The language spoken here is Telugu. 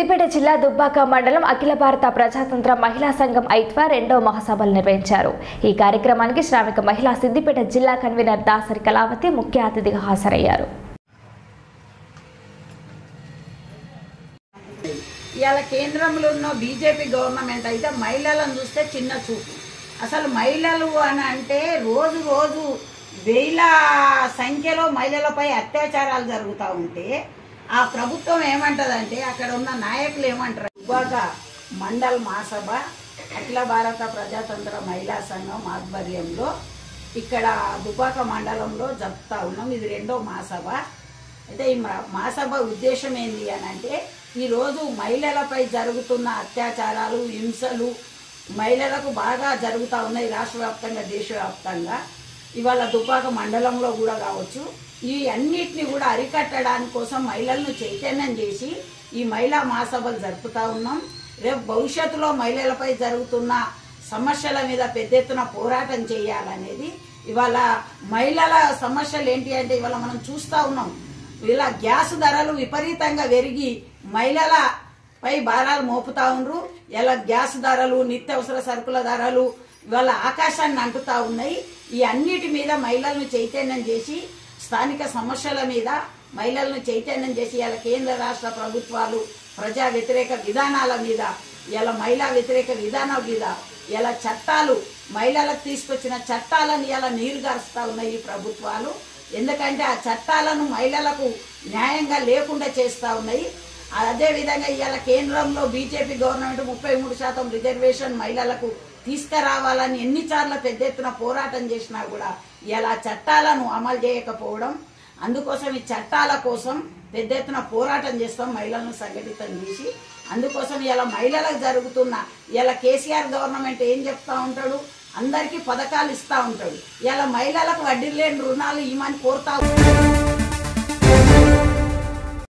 సిద్దిపేట జిల్లా దుబ్బాక మండలం అఖిల భారత ప్రజాతంత్ర మహిళా సంఘం ఐత్వా రెండవ మహాసభలు నిర్వహించారు। ఈ కార్యక్రమానికి శ్రామిక మహిళా సిద్దిపేట జిల్లా కన్వీనర్ దాసరి కళావతి ముఖ్య అతిథిగా హాజరయ్యారు। ఇయాల కేంద్రంలో ఉన్న బీజేపీ గవర్నమెంట్ అయితే మహిళలను చూస్తే చిన్న చూపు। అసలు మహిళలు అని అంటే రోజు రోజు వేల సంఖ్యలో మహిళలపై అత్యాచారాలు జరుగుతూ ఉంటే ఆ ప్రభుత్వం ఏమంటదంటే అక్కడ ఉన్న నాయకులు ఏమంటారు, దుబ్బాక మండల్ మహాసభ అఖిల భారత ప్రజాతంత్ర మహిళా సంఘం ఆధ్వర్యంలో ఇక్కడ దుబ్బాక మండలంలో జరుపుతా ఉన్నాం। ఇది రెండో మహాసభ। అయితే ఈ మహాసభ ఉద్దేశం ఏంటి అని అంటే ఈరోజు మహిళలపై జరుగుతున్న అత్యాచారాలు హింసలు మహిళలకు బాగా జరుగుతూ ఉన్నాయి రాష్ట్ర వ్యాప్తంగా దేశవ్యాప్తంగా। ఇవాళ దుబ్బాక మండలంలో కూడా కావచ్చు, ఈ అన్నిటిని కూడా అరికట్టడానికి కోసం మహిళలను చైతన్యం చేసి ఈ మహిళా మహాసభలు జరుపుతూ ఉన్నాం। రేపు భవిష్యత్తులో మహిళలపై జరుగుతున్న సమస్యల మీద పెద్ద ఎత్తున పోరాటం చేయాలనేది ఇవాళ మహిళల సమస్యలు ఏంటి అంటే ఇవాళ మనం చూస్తూ ఉన్నాం, ఇలా గ్యాస్ ధరలు విపరీతంగా పెరిగి మహిళలపై భారాలు మోపుతా ఉండ్రు। ఇలా గ్యాస్ ధరలు నిత్యావసర సరుకుల ధరలు ఇవాళ ఆకాశాన్ని అంటుతా ఉన్నాయి। ఈ అన్నిటి మీద మహిళలను చైతన్యం చేసి స్థానిక సమస్యల మీద మహిళలను చైతన్యం చేసి ఇలా కేంద్ర రాష్ట్ర ప్రభుత్వాలు ప్రజా వ్యతిరేక విధానాల మీద ఇలా మహిళా వ్యతిరేక విధానాల మీద ఇలా చట్టాలు మహిళలకు తీసుకొచ్చిన చట్టాలను ఇలా నీరుగారుస్తూ ఉన్నాయి ఈ ప్రభుత్వాలు। ఎందుకంటే ఆ చట్టాలను మహిళలకు న్యాయంగా లేకుండా చేస్తూ ఉన్నాయి। అదేవిధంగా ఇవాళ కేంద్రంలో బీజేపీ గవర్నమెంట్ 33% రిజర్వేషన్ మహిళలకు తీసుకురావాలని ఎన్నిసార్లు పెద్ద ఎత్తున పోరాటం చేసినా కూడా ఇలా చట్టాలను అమలు చేయకపోవడం, అందుకోసం ఈ చట్టాల కోసం పెద్ద ఎత్తున పోరాటం చేస్తాం మహిళలను సంఘటితం చేసి। అందుకోసం ఇలా మహిళలకు జరుగుతున్న ఇలా కేసీఆర్ గవర్నమెంట్ ఏం చెప్తా ఉంటాడు, అందరికీ పథకాలు ఇస్తూ ఉంటాడు, ఇలా మహిళలకు వడ్డీ లేని రుణాలు ఇవ్వమని కోరుతా ఉంటాడు।